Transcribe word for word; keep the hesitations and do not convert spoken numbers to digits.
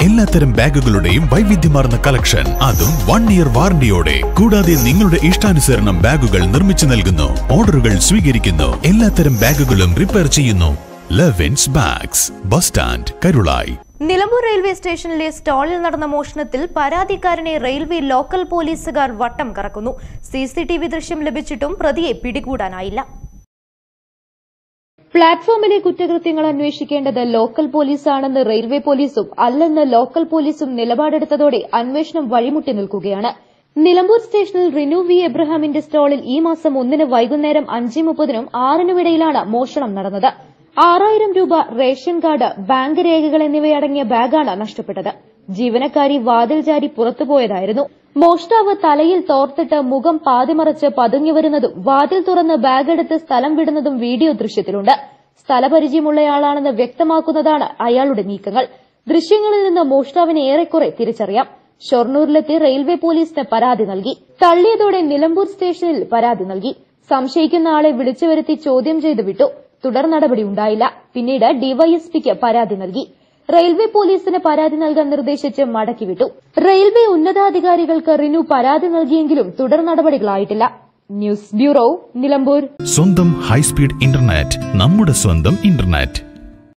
എല്ലാത്തരം ബാഗുകളുടെയും വൈവിധ്യമാർന്ന കളക്ഷൻ, അതും വൺ ഇയർ വാറന്റിയോടെ. കൂടാതെ നിങ്ങളുടെ ഇഷ്ടാനുസരണം ബാഗുകൾ നിർമ്മിച്ചു നൽകുന്നു. ഓർഡറുകൾ സ്വീകരിക്കുന്നു. എല്ലാത്തരം ബാഗുകളും റിപ്പയർ ചെയ്യുന്നു. Levins bags, bus stand, Karulayi. Nilambur railway സ്റ്റേഷനിലെ സ്റ്റാളിൽ നടന്ന മോഷണത്തിൽ പരാതിക്കാരനെ റെയിൽവേ ലോക്കൽ പോലീസുകാർ വട്ടം കറക്കുന്നു. സി സി ടി വി ദൃശ്യം ലഭിച്ചിട്ടും പ്രതിയെ പിടികൂടാനായില്ല. പ്ലാറ്റ്ഫോമിലെ കുറ്റകൃത്യങ്ങൾ അന്വേഷിക്കേണ്ടത് ലോക്കൽ പോലീസാണെന്ന് റെയിൽവേ പോലീസും അല്ലെന്ന് ലോക്കൽ പോലീസും നിലപാടെടുത്തതോടെ അന്വേഷണം വഴിമുട്ടി നിൽക്കുകയാണ്. നിലമ്പൂർ സ്റ്റേഷനിൽ റിനു വി എബ്രഹാമിന്റെ സ്റ്റാളിൽ ഈ മാസം ഒന്നിന് വൈകുന്നേരം അഞ്ച് മുപ്പതിനും ആറിനുമിടയിലാണ് മോഷണം നടന്നത്. ആറായിരം രൂപ, റേഷൻ കാർഡ്, ബാങ്ക് രേഖകൾ എന്നിവയടങ്ങിയ ബാഗാണ് നഷ്ടപ്പെട്ടത്. ജീവനക്കാരി വാതിൽ ചാരി പുറത്തുപോയതായിരുന്നു. മോഷ്ടാവ് തലയിൽ തോർത്തിട്ട് മുഖം പാതിമറച്ച് പതുങ്ങിവരുന്നതും വാതിൽ തുറന്ന് ബാഗെടുത്ത് സ്ഥലം വിടുന്നതും വീഡിയോ ദൃശ്യത്തിലുണ്ട്. സ്ഥലപരിചയമുള്ളയാളാണെന്ന് വ്യക്തമാക്കുന്നതാണ് അയാളുടെ നീക്കങ്ങൾ. ദൃശ്യങ്ങളിൽ നിന്ന് മോഷ്ടാവിനെ ഏറെക്കുറെ തിരിച്ചറിയാം. ഷൊർണൂരിലെത്തി റെയിൽവേ പോലീസിന് പരാതി നൽകി. തള്ളിയതോടെ നിലമ്പൂർ സ്റ്റേഷനിൽ പരാതി നൽകി. സംശയിക്കുന്ന ആളെ വിളിച്ചുവരുത്തി ചോദ്യം ചെയ്ത് വിട്ടു. തുടർ നടപടി ഉണ്ടായില്ല. പിന്നീട് ഡിവൈഎസ്പിക്ക് പരാതി നൽകി. റെയിൽവേ പോലീസിന് പരാതി നൽകാൻ നിർദ്ദേശിച്ച് മടക്കിവിട്ടു. റെയിൽവേ ഉന്നതാധികാരികൾക്ക് റിനു പരാതി നൽകിയെങ്കിലും തുടർ നടപടികളായിട്ടില്ല. News bureau, Nilambur. സ്വന്തം ഹൈസ്പീഡ് ഇന്റർനെറ്റ്, നമ്മുടെ സ്വന്തം ഇന്റർനെറ്റ്.